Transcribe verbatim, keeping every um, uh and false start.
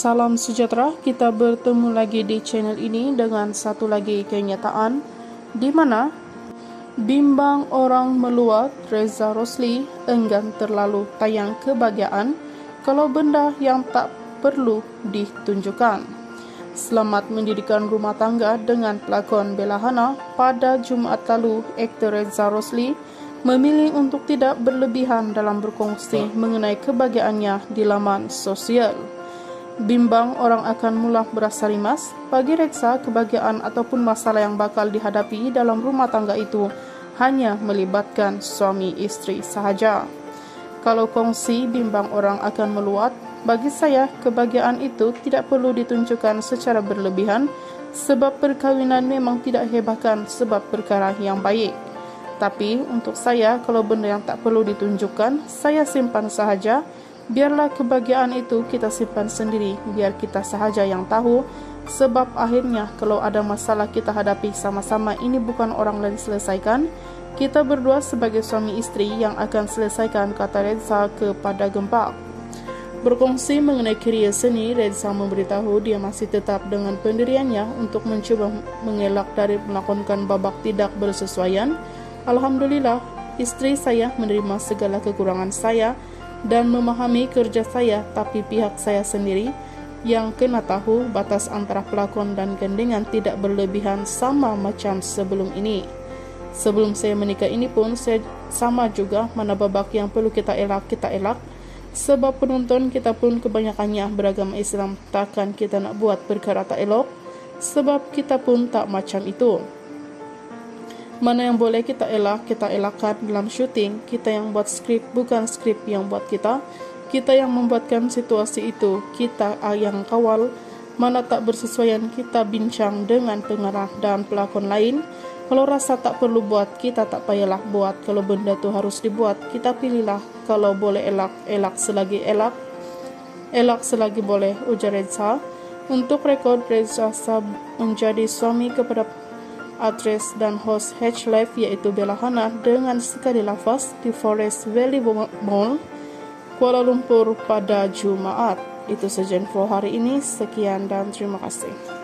Salam sejahtera, kita bertemu lagi di channel ini dengan satu lagi kenyataan di mana bimbang orang meluat Reza Rosli enggan terlalu tayang kebahagiaan kalau benda yang tak perlu ditunjukkan. Selamat mendirikan rumah tangga dengan pelakon Bella Hana. Pada Jumaat lalu, aktor Reza Rosli memilih untuk tidak berlebihan dalam berkongsi mengenai kebahagiaannya di laman sosial. Bimbang orang akan mula berasa rimas. Bagi Reza, kebahagiaan ataupun masalah yang bakal dihadapi dalam rumah tangga itu hanya melibatkan suami istri sahaja. Kalau kongsi bimbang orang akan meluat, bagi saya kebahagiaan itu tidak perlu ditunjukkan secara berlebihan sebab perkawinan memang tidak hebatkan sebab perkara yang baik. Tapi untuk saya, kalau benda yang tak perlu ditunjukkan, saya simpan sahaja. Biarlah kebahagiaan itu kita simpan sendiri, biar kita sahaja yang tahu. Sebab akhirnya kalau ada masalah kita hadapi sama-sama, ini bukan orang lain selesaikan. Kita berdua sebagai suami istri yang akan selesaikan, kata Reza kepada Gempak. Berkongsi mengenai kerjaya seni, Reza memberitahu dia masih tetap dengan pendiriannya untuk mencoba mengelak dari melakonkan babak tidak bersesuaian. Alhamdulillah, istri saya menerima segala kekurangan saya dan memahami kerja saya, tapi pihak saya sendiri yang kena tahu batas antara pelakon dan gandengan tidak berlebihan sama macam sebelum ini. Sebelum saya menikah ini pun saya sama juga, mana babak yang perlu kita elak, kita elak. Sebab penonton kita pun kebanyakannya beragama Islam, takkan kita nak buat perkara tak elok, sebab kita pun tak macam itu. Mana yang boleh kita elak, kita elakkan dalam syuting. Kita yang buat skrip, bukan skrip yang buat kita. Kita yang membuatkan situasi itu, kita yang kawal. Mana tak bersesuaian, kita bincang dengan pengarah dan pelakon lain. Kalau rasa tak perlu buat, kita tak payahlah buat. Kalau benda tu harus dibuat, kita pilihlah. Kalau boleh elak, elak selagi elak, elak selagi boleh, ujar Reza. Untuk rekod, Reza menjadi suami kepada aktris dan host H Live yaitu Bella Hana dengan sekali lafaz di Forest Valley Mall, Kuala Lumpur pada Jumaat. Itu saja info hari ini. Sekian dan terima kasih.